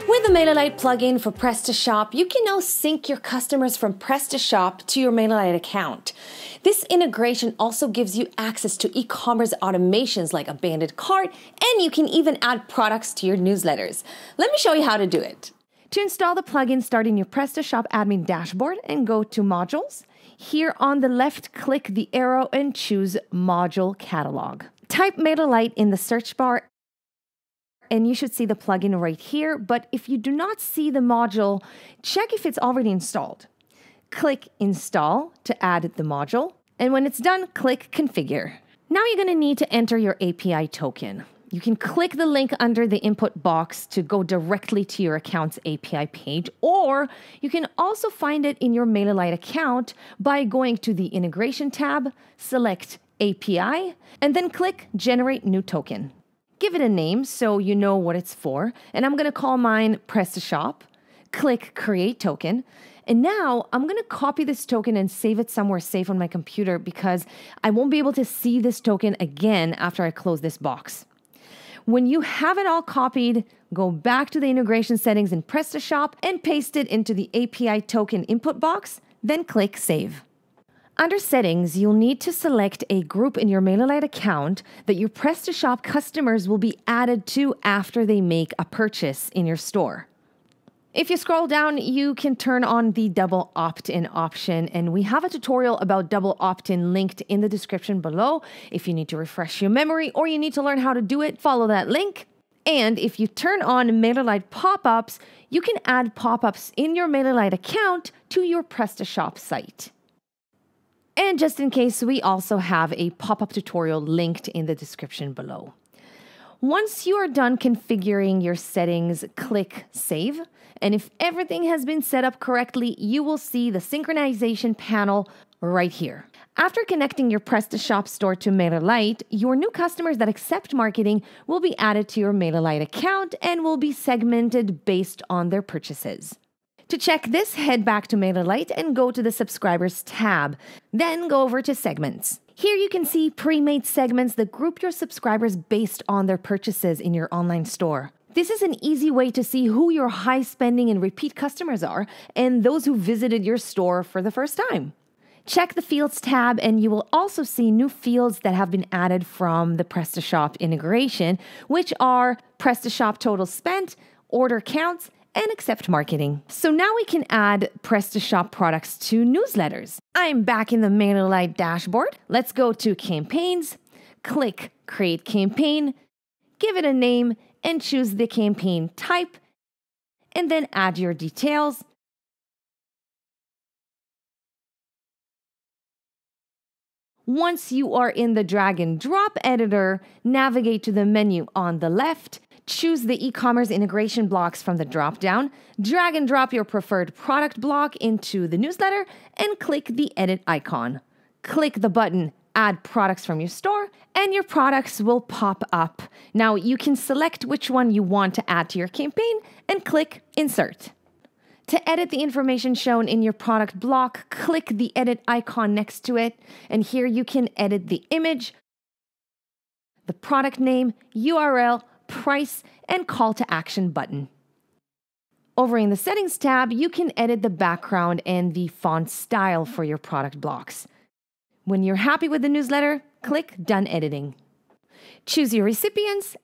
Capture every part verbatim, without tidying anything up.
With the MailerLite plugin for Prestashop, you can now sync your customers from Prestashop to your MailerLite account. This integration also gives you access to e-commerce automations like abandoned cart, and you can even add products to your newsletters. Let me show you how to do it. To install the plugin, start in your Prestashop admin dashboard and go to Modules. Here on the left, click the arrow and choose Module Catalog. Type MailerLite in the search bar and you should see the plugin right here. But if you do not see the module, check if it's already installed. Click Install to add the module. And when it's done, click Configure. Now you're going to need to enter your A P I token. You can click the link under the input box to go directly to your account's A P I page, or you can also find it in your MailerLite account by going to the Integration tab, select A P I, and then click Generate New Token. Give it a name so you know what it's for, and I'm going to call mine Prestashop. Click Create Token. And now I'm going to copy this token and save it somewhere safe on my computer because I won't be able to see this token again after I close this box. When you have it all copied, go back to the integration settings in Prestashop and paste it into the A P I token input box, then click Save. Under Settings, you'll need to select a group in your MailerLite account that your Prestashop customers will be added to after they make a purchase in your store. If you scroll down, you can turn on the double opt-in option, and we have a tutorial about double opt-in linked in the description below. If you need to refresh your memory or you need to learn how to do it, follow that link. And if you turn on MailerLite pop-ups, you can add pop-ups in your MailerLite account to your Prestashop site. And just in case, we also have a pop-up tutorial linked in the description below. Once you are done configuring your settings, click Save. And if everything has been set up correctly, you will see the synchronization panel right here. After connecting your Prestashop store to MailerLite, your new customers that accept marketing will be added to your MailerLite account and will be segmented based on their purchases. To check this, head back to MailerLite and go to the Subscribers tab. Then go over to Segments. Here you can see pre-made segments that group your subscribers based on their purchases in your online store. This is an easy way to see who your high spending and repeat customers are and those who visited your store for the first time. Check the Fields tab and you will also see new fields that have been added from the Prestashop integration, which are Prestashop total spent, order counts, and accept marketing. So now we can add Prestashop products to newsletters. I'm back in the MailerLite dashboard. Let's go to Campaigns, click Create Campaign, give it a name, and choose the campaign type, and then add your details. Once you are in the drag and drop editor, navigate to the menu on the left, choose the e-commerce integration blocks from the drop-down, drag and drop your preferred product block into the newsletter, and click the edit icon. Click the button Add Products from your store, and your products will pop up. Now you can select which one you want to add to your campaign and click Insert. To edit the information shown in your product block, click the edit icon next to it, and here you can edit the image, the product name, U R L, price, and call to action button. Over in the Settings tab, you can edit the background and the font style for your product blocks. When you're happy with the newsletter, click Done Editing. Choose your recipients,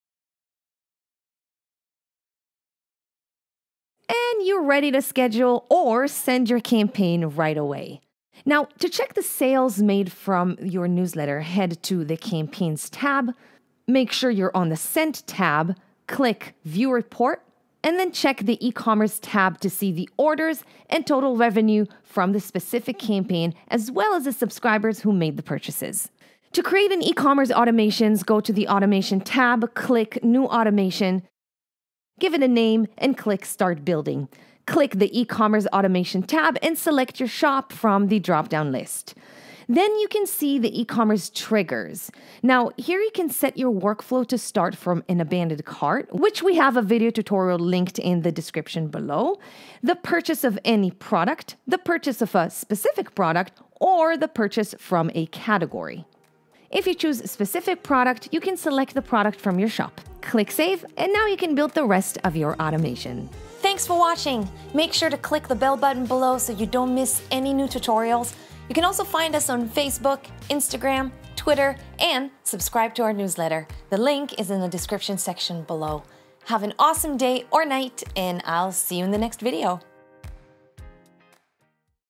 and you're ready to schedule or send your campaign right away. Now, to check the sales made from your newsletter, head to the Campaigns tab, make sure you're on the Sent tab, click View Report, and then check the e-commerce tab to see the orders and total revenue from the specific campaign, as well as the subscribers who made the purchases. To create an e-commerce automations, go to the Automation tab, click New Automation, give it a name, and click Start Building. Click the e-commerce automation tab and select your shop from the drop-down list. Then you can see the e-commerce triggers. Now, here you can set your workflow to start from an abandoned cart, which we have a video tutorial linked in the description below, the purchase of any product, the purchase of a specific product, or the purchase from a category. If you choose a specific product, you can select the product from your shop. Click Save, and now you can build the rest of your automation. Thanks for watching. Make sure to click the bell button below so you don't miss any new tutorials. You can also find us on Facebook, Instagram, Twitter, and subscribe to our newsletter. The link is in the description section below. Have an awesome day or night, and I'll see you in the next video.